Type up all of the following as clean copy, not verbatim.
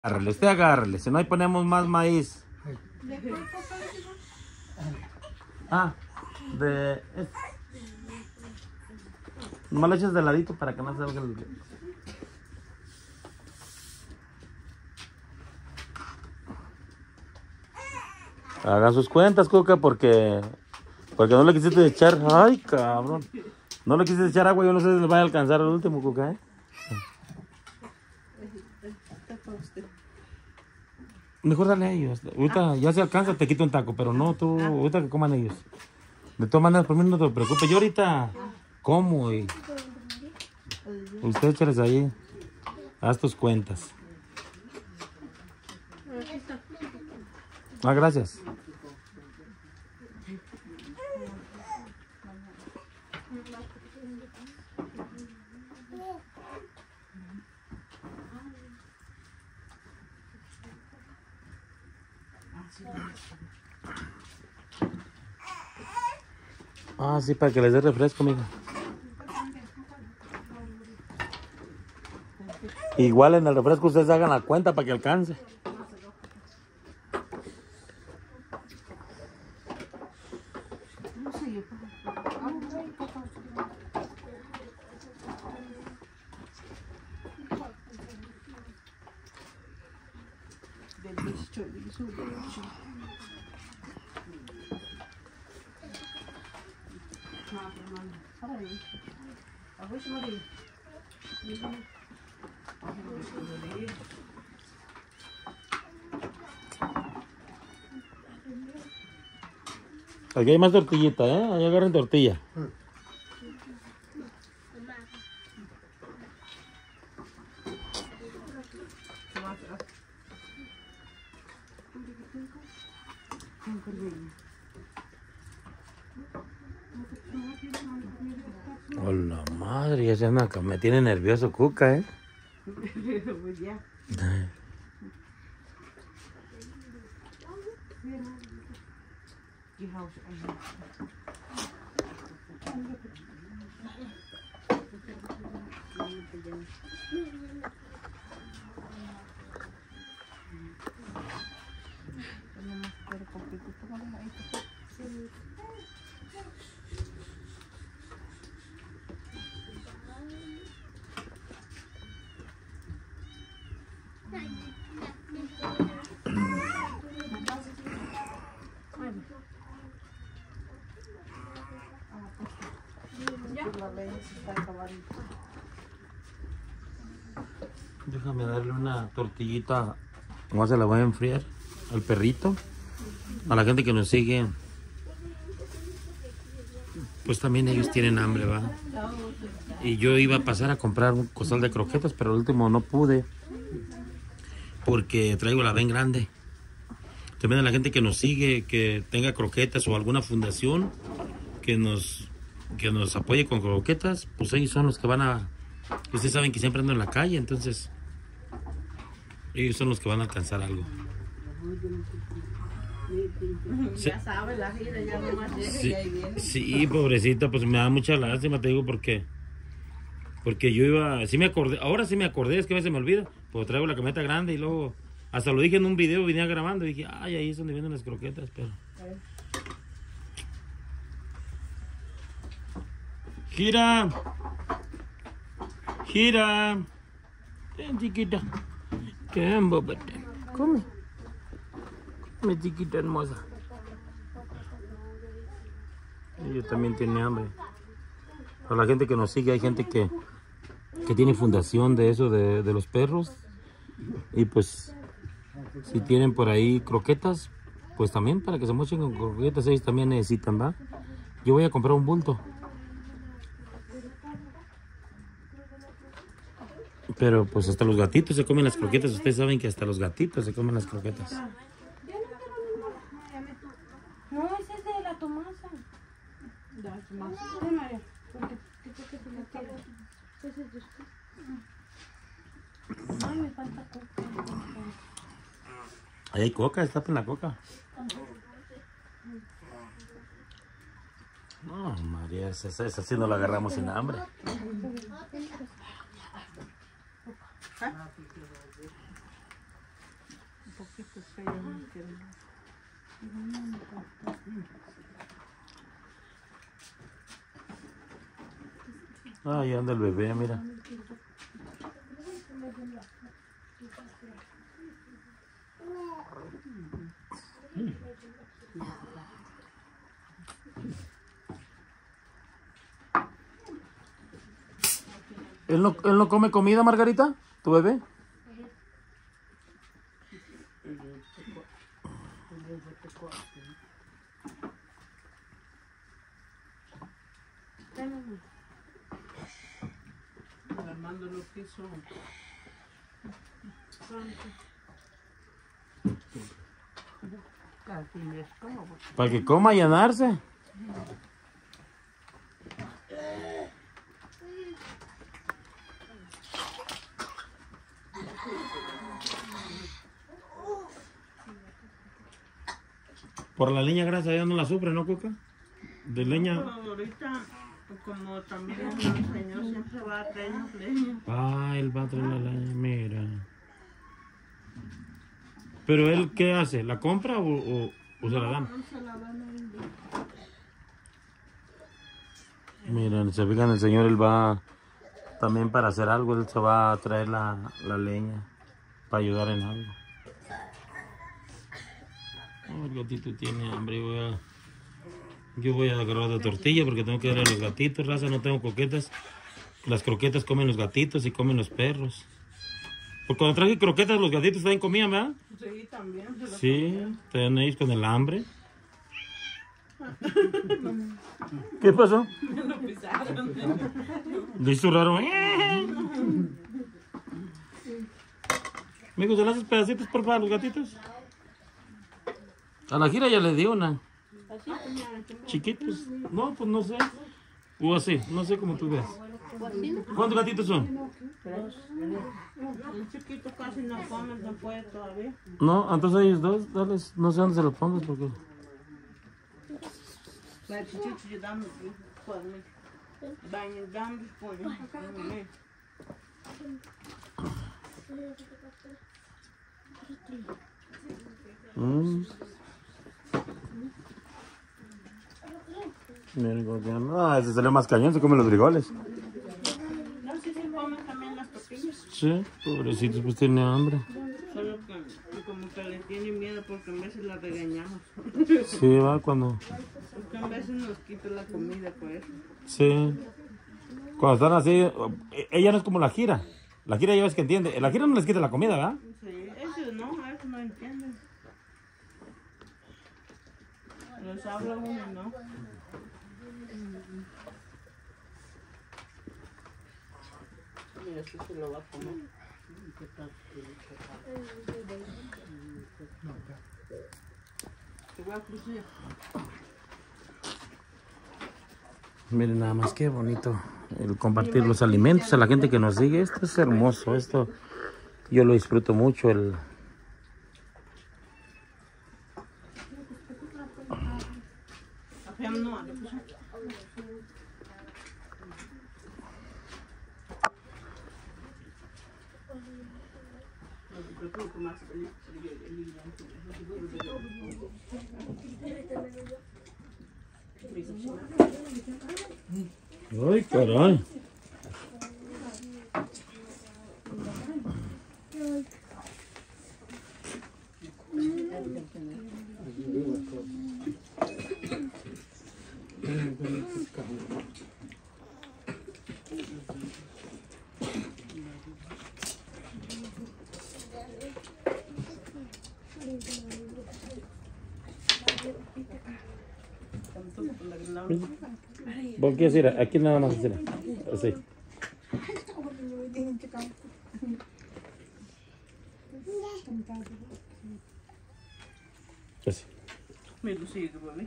Agárrale, usted agárrale, si no ahí ponemos más maíz. Ah, nomás lo echas de ladito para que no salga el... Hagan sus cuentas, Cuca, porque no le quisiste echar... Ay, cabrón. No le quisiste echar agua, yo no sé si le vaya a alcanzar el último, Cuca, ¿eh? Mejor dale a ellos. Ahorita ya se alcanza, te quito un taco, pero no, tú, ahorita que coman ellos. De todas maneras, por mí no te preocupes. Yo ahorita como y... Usted échales ahí. Haz tus cuentas. Ah, gracias. Ah, sí, para que les dé refresco, mija. Igual en el refresco ustedes hagan la cuenta para que alcance. Aquí hay más tortillita, ¿eh? Ahí agarren tortilla. Hola madre, ya se anda, me tiene nervioso Cuca, ¿eh? Déjame darle una tortillita, como se la voy a enfriar al perrito, a la gente que nos sigue. Pues también ellos tienen hambre, ¿va? Y yo iba a pasar a comprar un costal de croquetas, pero al último no pude, porque traigo la ven grande. También a la gente que nos sigue, que tenga croquetas o alguna fundación que nos apoye con croquetas, pues ellos son los que van a... Ustedes saben que siempre ando en la calle, entonces ellos son los que van a alcanzar algo. Ya sabes, la vida ya no más llega y ahí viene. Sí, pobrecita, pues me da mucha lástima, te digo, porque yo iba, sí me acordé, ahora sí me acordé, es que a veces me olvida, pues traigo la camioneta grande y luego, hasta lo dije en un video, venía grabando y dije, ay, ahí es donde vienen las croquetas, pero... Gira, gira, ven chiquita, ven bobete, come, chiquita hermosa. Ella también tiene hambre. Para la gente que nos sigue, hay gente que tiene fundación de eso, de los perros. Y pues, si tienen por ahí croquetas, pues también para que se mochen con croquetas, ellos también necesitan, ¿va? Yo voy a comprar un bulto. Pero pues hasta los gatitos se comen las croquetas. Ustedes saben que hasta los gatitos se comen las croquetas. No, ese es de la Tomasa. De la Tomasa. Sí, María. Porque te lo quiero. Ese es de usted. Ay, me falta coca. Ahí hay coca, destapen la coca. No, María, esa sí no la agarramos sin hambre. Sí, yo no quiero. Ahí anda el bebé, mira. Él no come comida, Margarita? ¿Tu bebé? Armando lo quiso. Para que coma y llenarse. Por la leña grasa ya no la sufre, ¿no, Cuca? De leña. Pero ahorita, como también el señor siempre va a traer leña. Ah, él va a traer la leña, mira. ¿Pero él qué hace? ¿La compra o se la dan? No se la dan a él. Miren, se fijan, el señor, él va también para hacer algo, él se va a traer la leña para ayudar en algo. Oh, el gatito tiene hambre, yo voy a agarrar la tortilla porque tengo que darle a los gatitos, raza, no tengo croquetas. Las croquetas comen los gatitos y comen los perros. Porque cuando traje croquetas los gatitos también comían, ¿verdad? Sí, también. Sí, están ahí con el hambre. ¿Qué pasó? Lo pisaron. Le hizo raro. Amigos, ¿se le haces pedacitos por favor a los gatitos? A la gira ya le di una. Chiquitos. No, pues no sé. O así, no sé cómo tú ves. ¿Cuántos gatitos son? Un chiquito casi no come, no puede todavía. No, entonces ellos dos, dales, no sé dónde se los pongas porque... La chichito yo dame, pues, baño, dame, pues, Miren cómo tienen. Ah, ese salió más cañón, se come los frijoles. no sé si comen también las tortillas. Sí, pobrecitos, pues tiene hambre. Solo que como que le tienen miedo porque a veces la regañamos. Sí, va cuando... Porque a veces nos quita la comida, pues. Sí. Cuando están así, ella no es como la gira. La gira ya ves que entiende. La gira no les quita la comida, ¿verdad? Sí, eso no entienden. Los habla uno, ¿no? Y eso se lo va a comer. Te voy a cruzar. Miren nada más qué bonito el compartir los alimentos a la gente que nos sigue. Esto es hermoso, esto yo lo disfruto mucho. Ay, caray. ¿Por qué decir? Aquí nada más decir. Así. Así. Me lo sigue, ¿vale?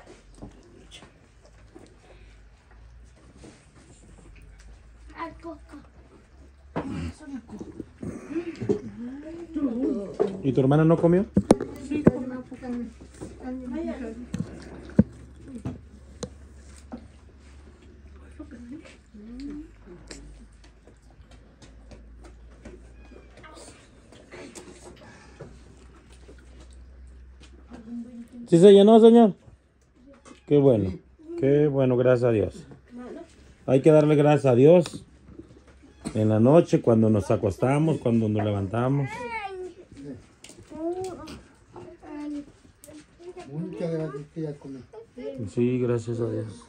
¿Y tu hermana no comió? Sí, comió. ¿Sí se llenó, señor? Qué bueno, gracias a Dios. Hay que darle gracias a Dios en la noche, cuando nos acostamos, cuando nos levantamos. Muchas gracias que ya comí. Sí, gracias a Dios.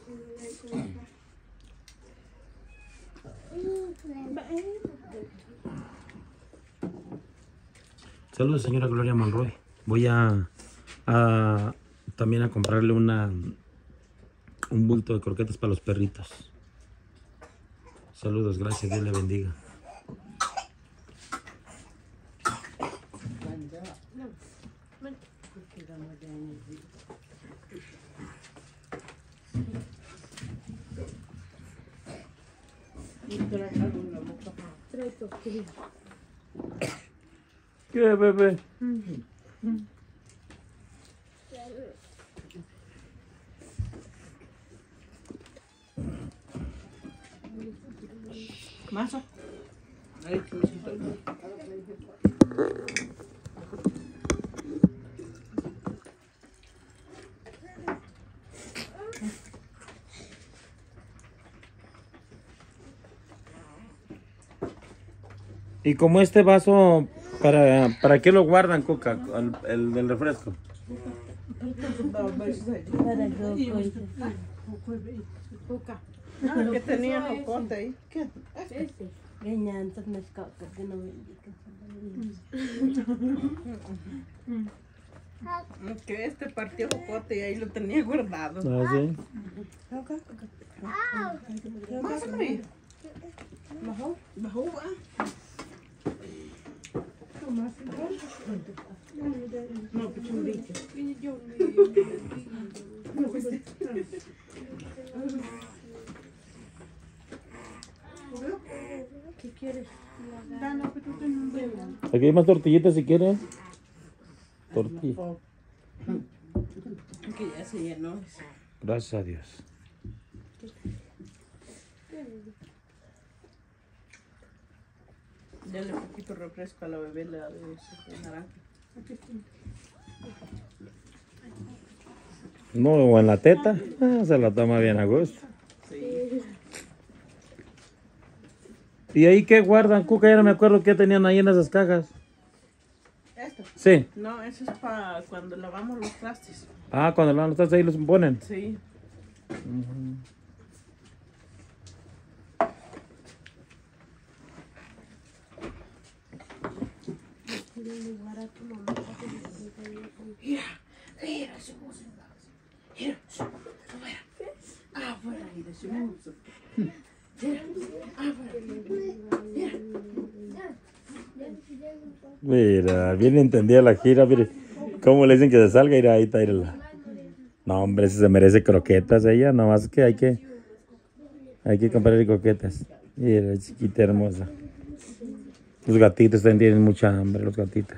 Saludos, señora Gloria Monroy. Voy también a comprarle un bulto de croquetas para los perritos. Saludos, gracias, Dios le bendiga. ¿Qué, bebé? Masa. Ahí, que me siento. Y como este vaso, ¿para qué lo guardan, Coca? El del refresco. Ah, que tenía jocote ahí. ¿Qué? Que este partió jocote y ahí lo tenía guardado. Ah, sí. Más ahí. Bajó, va. No, pues un bicho. ¿Qué quieres? Aquí hay más tortillitas si quieren. Tortilla. Que ya se llenó. Gracias a Dios. Dale poquito refresco a la bebé, le da de naranja. No, o en la teta. Se la toma bien a gusto. Sí. ¿Y ahí qué guardan, Cuca? Ya no me acuerdo qué tenían ahí en esas cajas. ¿Esto? Sí. No, eso es para cuando lavamos los trastes. Ah, cuando los estás ahí los ponen. Sí. Mira, bien entendida la gira, mire. ¿Cómo le dicen que se salga? Irá, ahí está, írala. No, hombre, si se merece croquetas ella, nomás que hay que comprarle croquetas. Mira, chiquita hermosa. Los gatitos también tienen mucha hambre, los gatitos.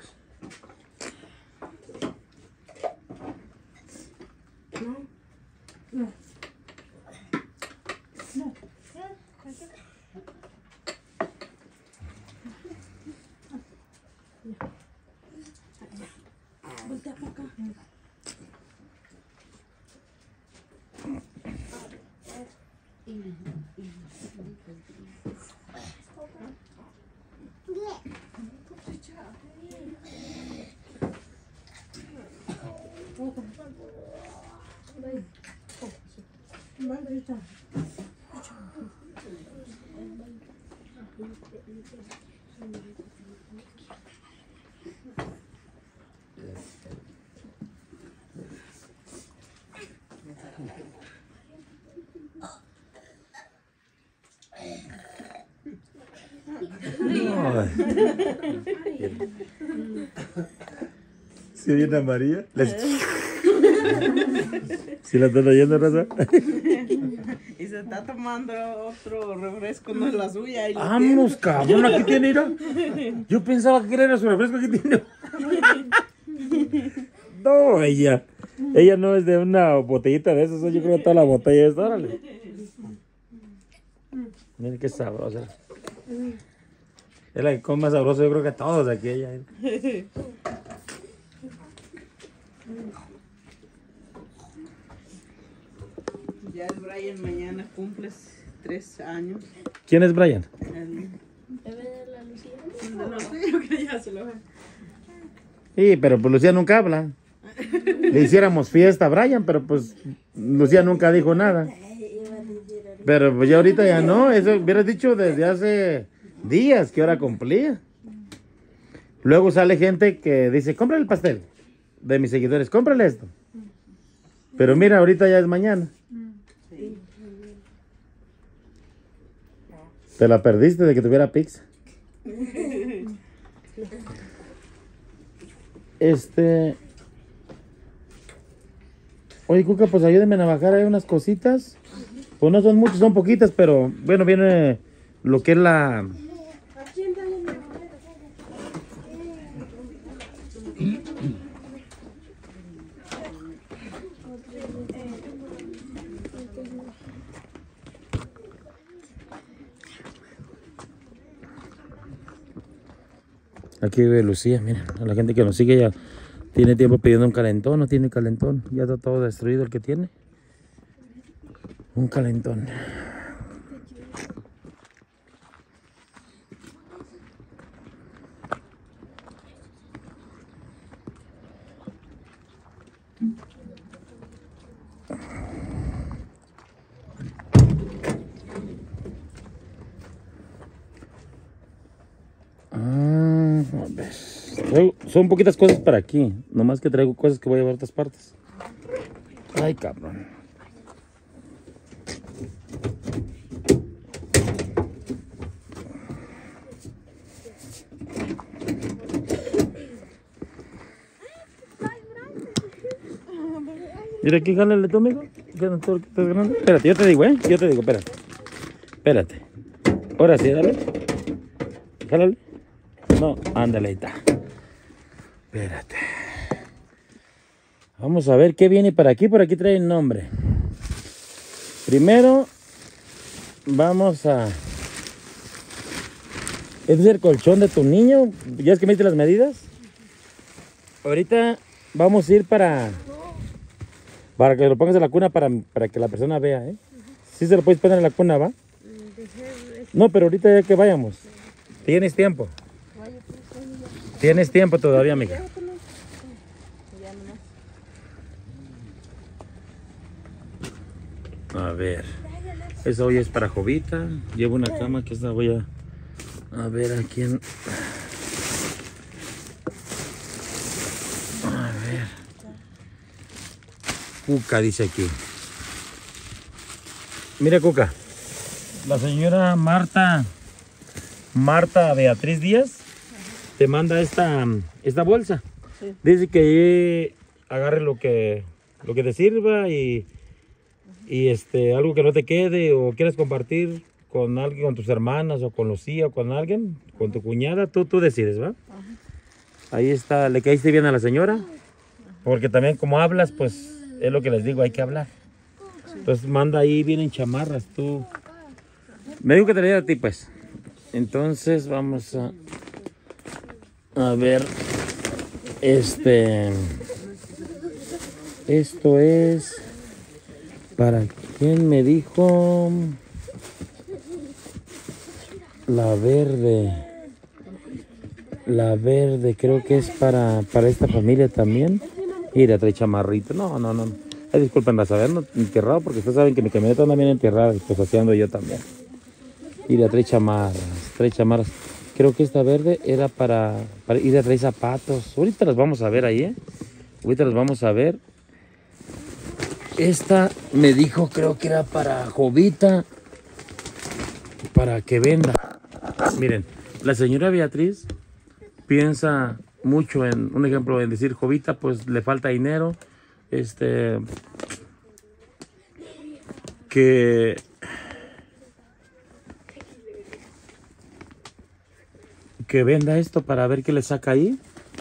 ¿Sí oyen a María? ¿Sí la están oyendo, Rosa? Y se está tomando otro refresco, no es la suya. Y ¡Vámonos, cabrón! Aquí tiene, mira. Yo pensaba que era su refresco, aquí tiene. No, ella no es de una botellita de esas, yo creo que toda la botella es, órale. Miren qué sabrosa. Es la que come más sabrosa, yo creo que todos aquí ella. Brian mañana cumples 3 años. ¿Quién es Brian? El Bebé de la Lucía. de los niños que ya se lo ve. Sí, pero pues Lucía nunca habla. Le hiciéramos fiesta a Brian, pero pues Lucía nunca dijo nada. Pero pues ya ahorita ya no, eso hubieras dicho desde hace días que hora cumplía. Luego sale gente que dice, cómprale el pastel. De mis seguidores, cómprale esto. Pero mira, ahorita ya es mañana. Te la perdiste de que tuviera pizza. Oye, Cuca, pues ayúdenme a bajar ahí unas cositas. Pues no son muchas, son poquitas, pero bueno, viene lo que es la... Aquí vive Lucía, miren, a la gente que nos sigue ya tiene tiempo pidiendo un calentón, no tiene calentón, ya está todo destruido el que tiene. Un calentón. A ver. Son poquitas cosas para aquí. Nomás que traigo cosas que voy a llevar a otras partes. Ay, cabrón. Mira aquí, jálale tú, amigo. Espérate, yo te digo, yo te digo, espérate. Espérate. Ahora sí, dale. Jálale. No, ándale, ahí está. Espérate. Vamos a ver qué viene para aquí. Por aquí trae el nombre. Primero, vamos a... Este es el colchón de tu niño. ¿Ya es que me diste las medidas? Ahorita vamos a ir para que lo pongas en la cuna para que la persona vea, ¿eh? Sí se lo puedes poner en la cuna, ¿va? No, pero ahorita ya que vayamos. Tienes tiempo. Tienes tiempo todavía, amiga. A ver. Esa olla es para Jovita. Llevo una cama que esta voy a ver a quién. A ver. Cuca dice aquí. Mira, Cuca. La señora Marta Beatriz Díaz te manda esta bolsa. Sí. Dice que agarre lo que te sirva y algo que no te quede o quieras compartir con alguien, con tus hermanas o con Lucía o con alguien, con tu cuñada, tú decides, ¿va? Ahí está, le caíste bien a la señora, porque también como hablas, pues es lo que les digo, hay que hablar. Entonces manda ahí, vienen chamarras, tú. Me dijo que te la diera a ti, pues. Entonces vamos a ver, esto es, ¿para quién me dijo? La verde, creo que es para esta familia también. Mira, trae chamarrito. No. Disculpen, a saber, no enterrado, porque ustedes saben que mi camioneta anda bien enterrada, pues así ando yo también. Mira, trae chamarras. Creo que esta verde era para ir a traer zapatos. Ahorita las vamos a ver ahí, ¿eh? Ahorita las vamos a ver. Esta me dijo, creo que era para Jovita, para que venda. Miren, la señora Beatriz piensa mucho en, un ejemplo, en decir Jovita, pues le falta dinero, que venda esto para ver qué le saca ahí.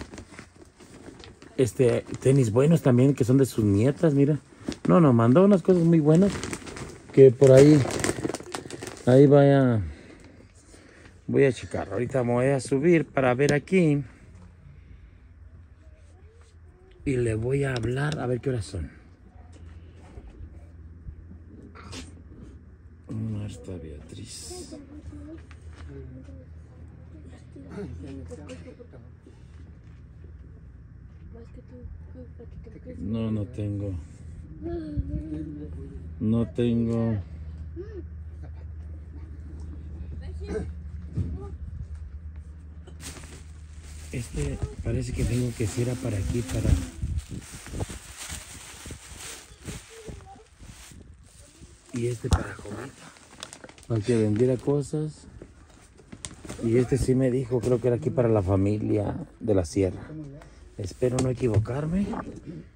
Tenis buenos también, que son de sus nietas, mira. No, mandó unas cosas muy buenas, que por ahí voy a checar. Ahorita me voy a subir para ver aquí. Y le voy a hablar a ver qué horas son. está Beatriz. No, no tengo. No tengo. Este parece que tengo que ser para aquí, para... Y este para Jovita, para que vendiera cosas. Y este sí me dijo, creo que era aquí para la familia de la sierra. Espero no equivocarme.